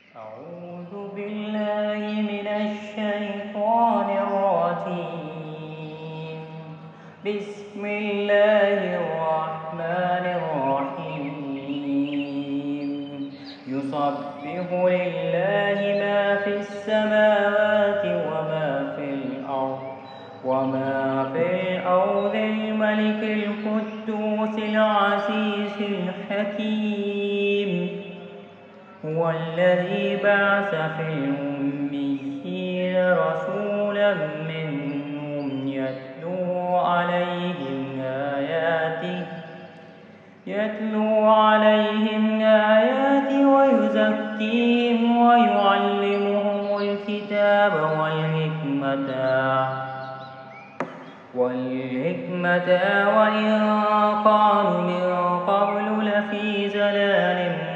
أعوذ بالله من الشيطان الرجيم. بسم الله الرحمن الرحيم. يسبح لله ما في السماوات وما في الأرض الملك القدوس العزيز الحكيم. هو الذي بعث في الأميين رسولا منهم يتلو عليهم آياته ويزكيهم ويعلمهم الكتاب والحكمة وإن كانوا من قبل لفي ضلال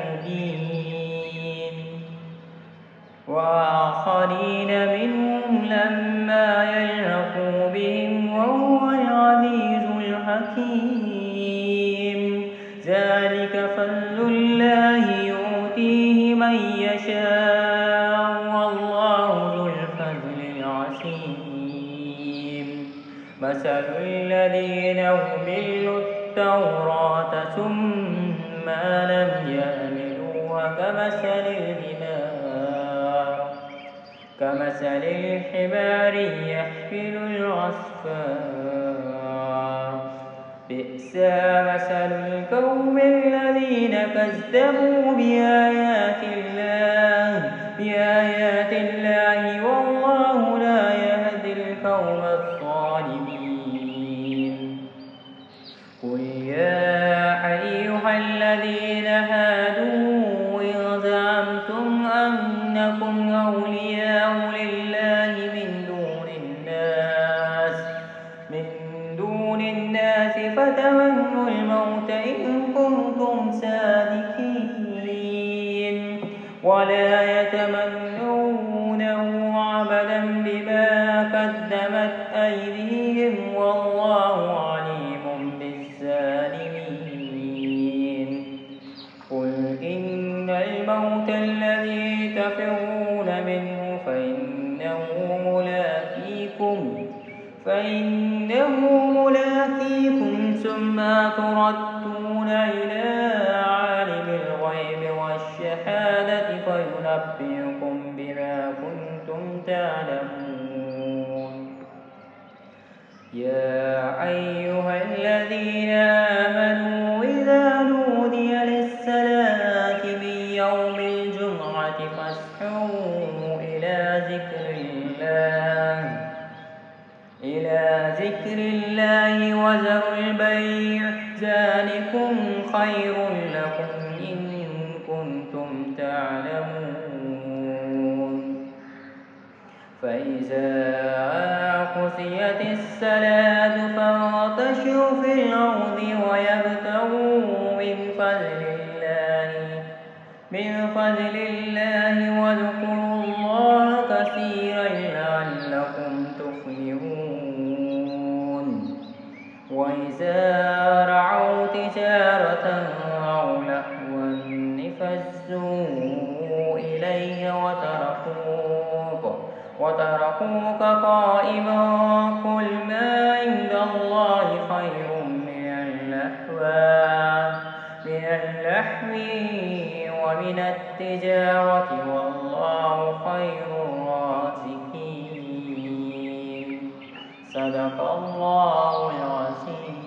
مبين. وآخرين منهم لما يلحقوا بهم وهو العزيز الحكيم. ذلك فضل الله يؤتيه من يشاء والله ذو الفضل العظيم. مثل الذين حملوا التوراة ثم لم يحملوها كمثل الحمار يحمل الأسفار. بئس مثل القوم الذين كذبوا بآيات الله والله لا يهدي القوم الظالمين. قل يا أيها الذين هادوا إن زعمتم أنكم أولياء لله من دون الناس فتمنوا الموت إن كنتم صادقين ولا يتمنونه أبدا بما قدمت أيديهم والله عليم بالظالمين. قل إن الموت الذي تفرون منه فإنه ملاقيكم ثم تردون إلى عالم الغيب والشهادة فينبئكم بما كنتم تعلمون. يا أيها الذين آمنوا إذا نودي للصلاة من يوم الجمعة فاسعوا إلى ذكر الله وذروا البيع ذلكم خير لكم إن كنتم تعلمون. فإذا قضيت الصلاة فانتشروا في الأرض وابتغوا من فضل الله واذكروا الله كثيرا لعلكم تفلحون. وإذا رأوا تجارة أو لهوا انفضوا إليها وتركوك قائما. قل ما عند الله خير من اللهو ومن التجارة والله خير الرازقين. صدق الله العظيم.